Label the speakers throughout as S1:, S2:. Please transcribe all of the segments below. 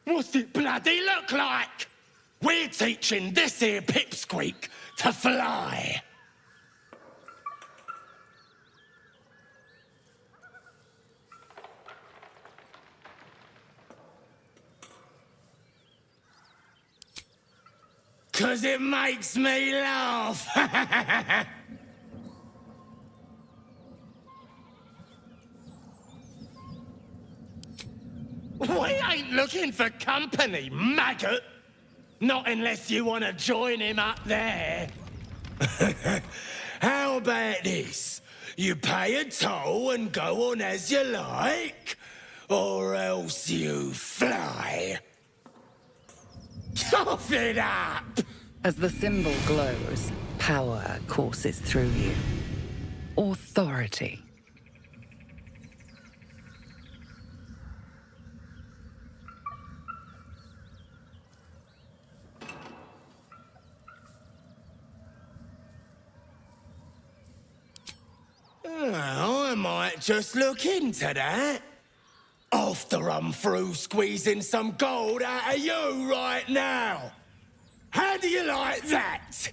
S1: What's it bloody look like? We're teaching this here pipsqueak to fly. Cause it makes me laugh. We ain't looking for company, maggot. Not unless you want to join him up there. How about this? You pay a toll and go on as you like, or else you fly. Cough it up!
S2: As the symbol glows, power courses through you. Authority.
S1: Well, I might just look into that. After I'm through squeezing some gold out of you right now. How do you like that?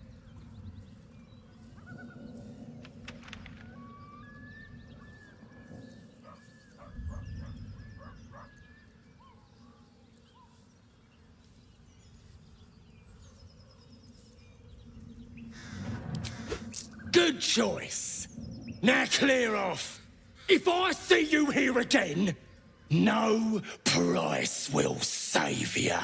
S1: Good choice. Now clear off. If I see you here again, no price will save ya.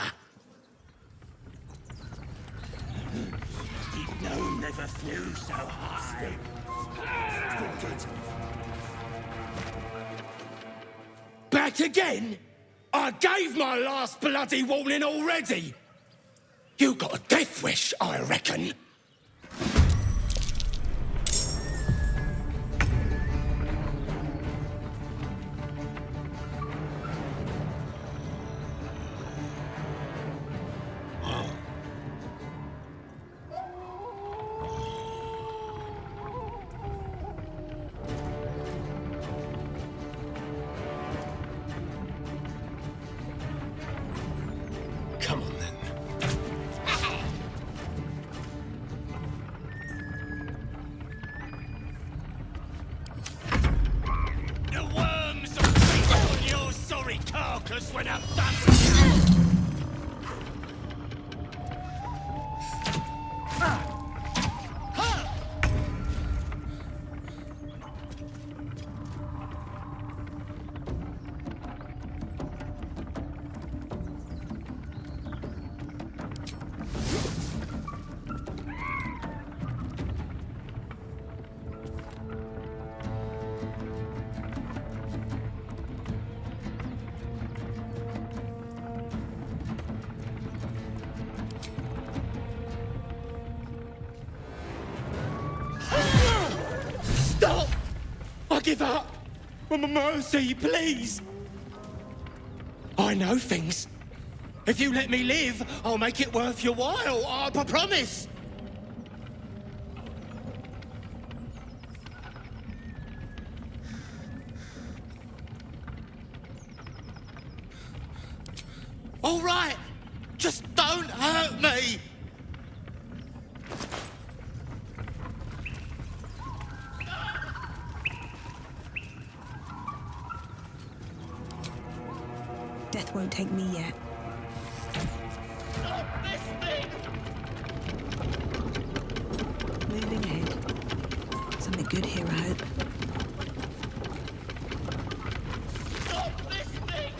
S1: No, never flew so high. Back again? I gave my last bloody warning already. You got a death wish, I reckon. Come on, then. The worms will feast on your sorry carcass when I'm done with you. Stop! I give up! Mercy, please! I know things. If you let me live, I'll make it worth your while, I promise! All right! Just don't hurt me!
S3: Death won't take me yet.
S1: Stop this thing!
S3: Moving ahead. Something good here, I hope.
S1: Stop this thing!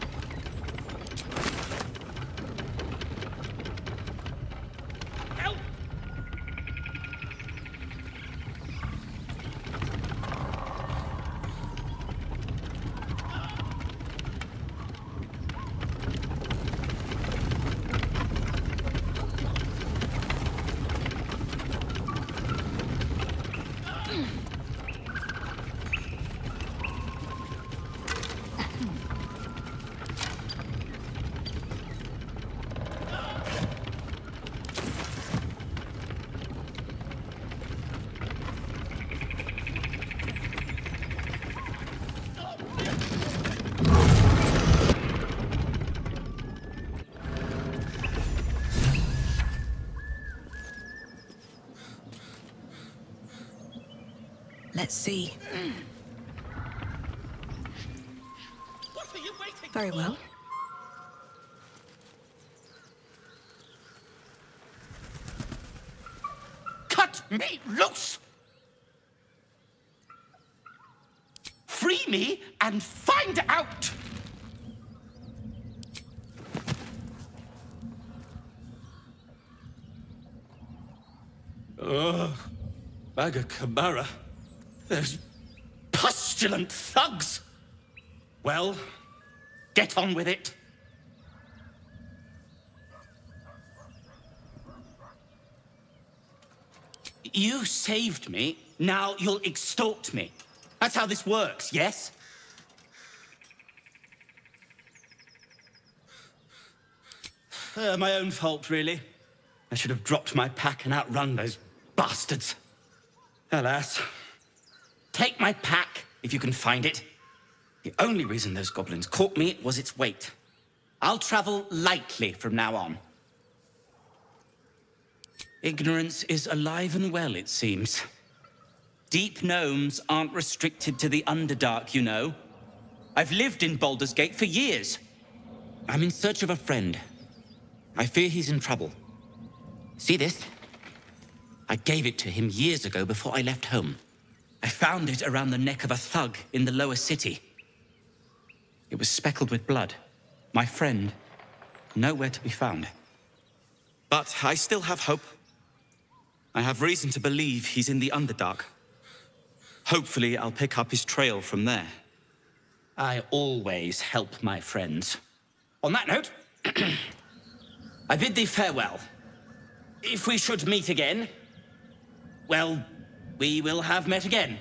S1: Help!
S3: Let's see.
S1: What are you waiting
S3: Very well.
S1: Cut me loose! Free me and find out! Ugh. Bagakabara. Those pustulant thugs! Well, get on with it. You saved me, now you'll extort me. That's how this works, yes? My own fault, really. I should have dropped my pack and outrun those bastards. Alas. Take my pack, if you can find it. The only reason those goblins caught me was its weight. I'll travel lightly from now on. Ignorance is alive and well, it seems. Deep gnomes aren't restricted to the Underdark, you know. I've lived in Baldur's Gate for years. I'm in search of a friend. I fear he's in trouble. See this? I gave it to him years ago before I left home. I found it around the neck of a thug in the lower city. It was speckled with blood. My friend, nowhere to be found. But I still have hope. I have reason to believe he's in the Underdark. Hopefully, I'll pick up his trail from there. I always help my friends. On that note, I bid thee farewell. If we should meet again, well, we will have met again.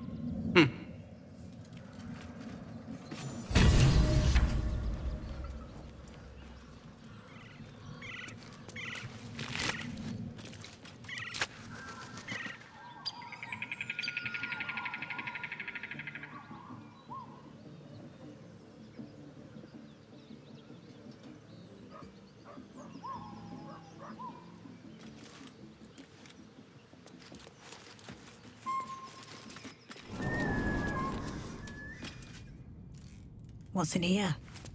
S3: What's in here?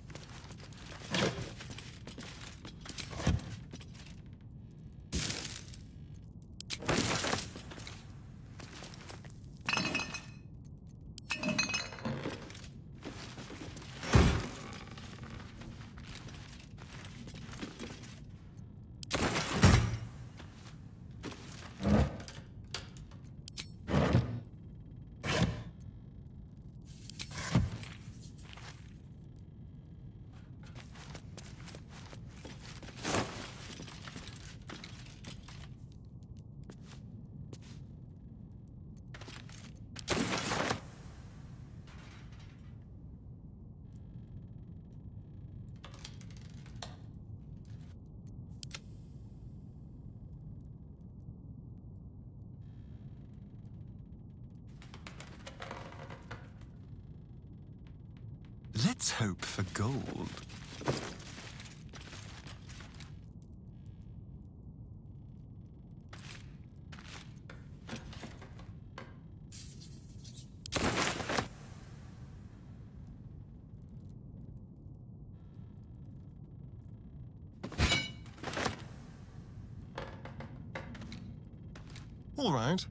S4: Let's hope for gold. All right.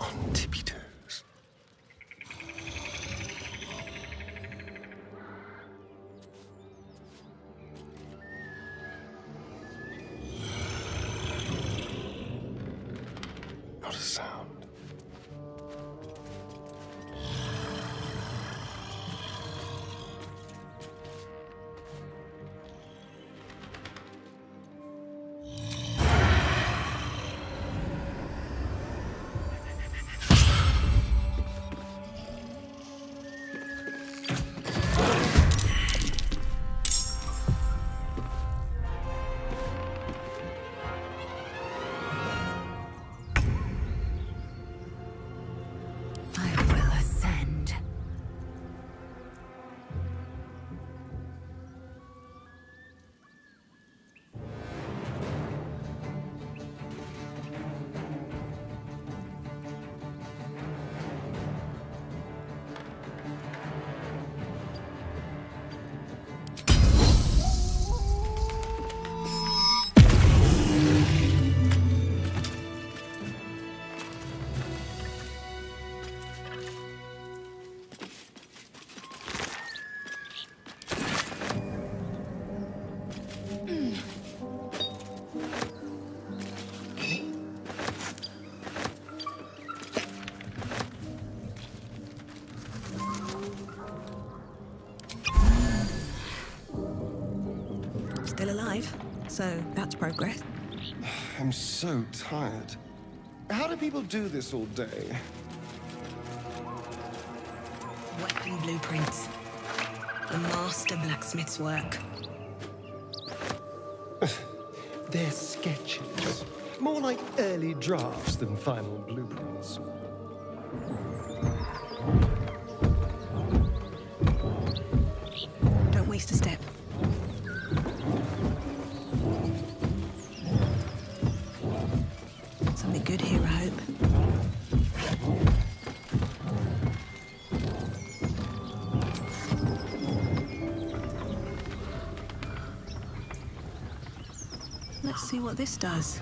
S4: On tippy toes. Not a sound.
S3: I will ascend. Still alive, so that's progress.
S5: I'm so tired. How do people do this all day?
S3: Weapon blueprints. The master blacksmith's work.
S5: They're sketches. More like early drafts than final blueprints.
S3: Don't waste a step. Something good here, I hope. Let's see what this does.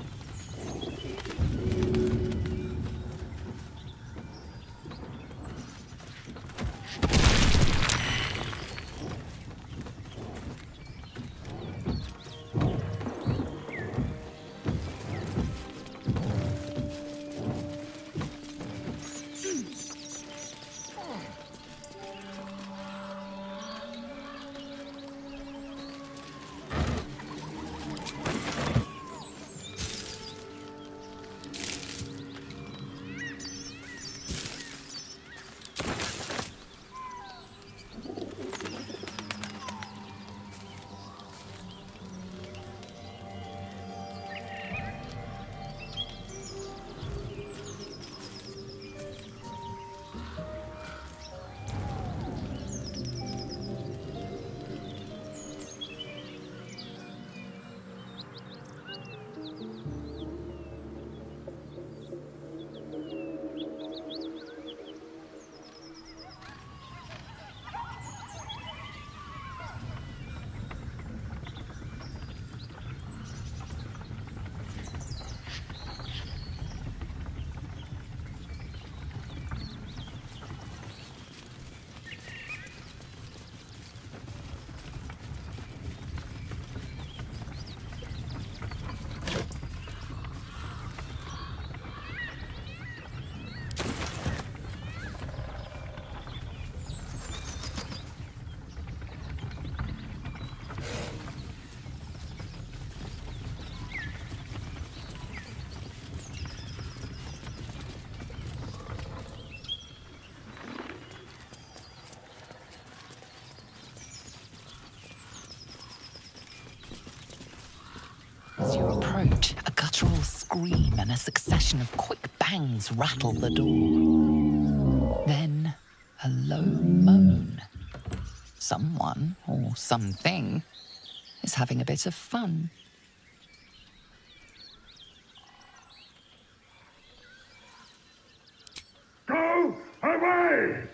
S2: As you approach, a guttural scream and a succession of quick bangs rattle the door. Then, a low moan. Someone, or something, is having a bit of fun.
S6: Go away!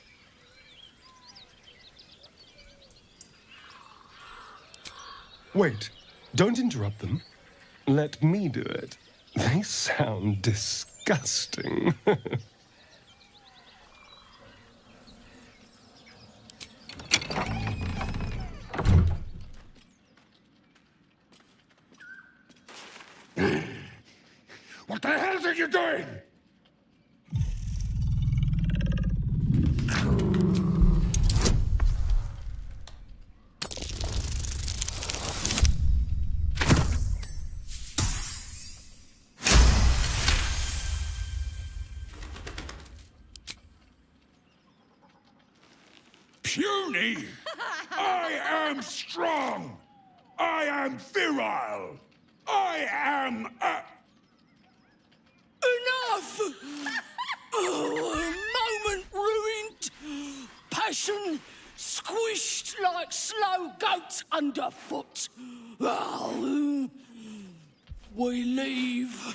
S5: Wait, don't interrupt them. Let me do it. They sound disgusting.
S4: disgusting.
S6: What the hell are you doing? Puny? I am strong. I am virile. I am
S1: Enough! Oh, a moment ruined. Passion squished like slow goats underfoot. Oh, we leave.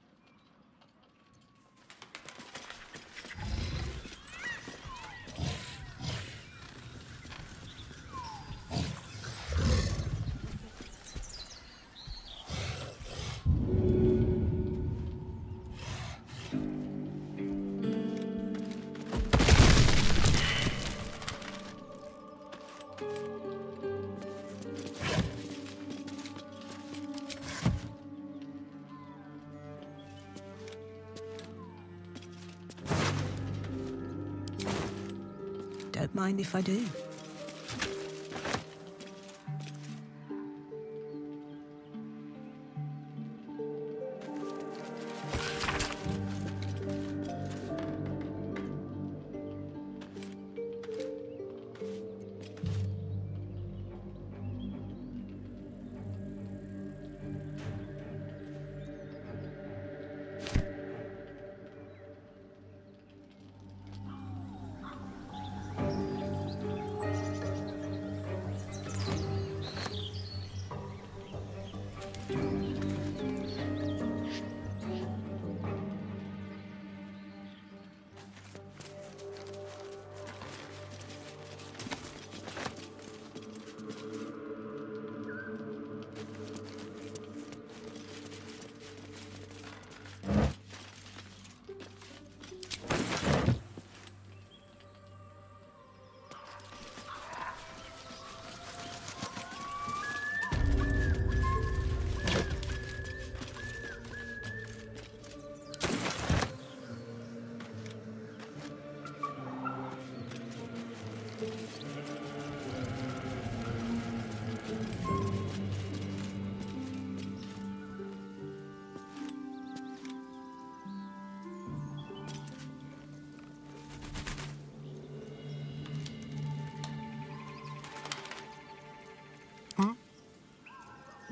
S3: Don't mind if I do.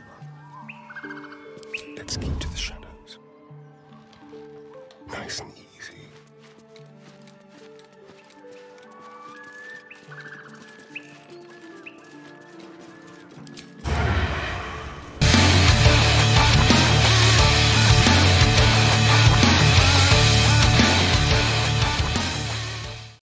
S4: Let's keep to the shadows. Nice and easy.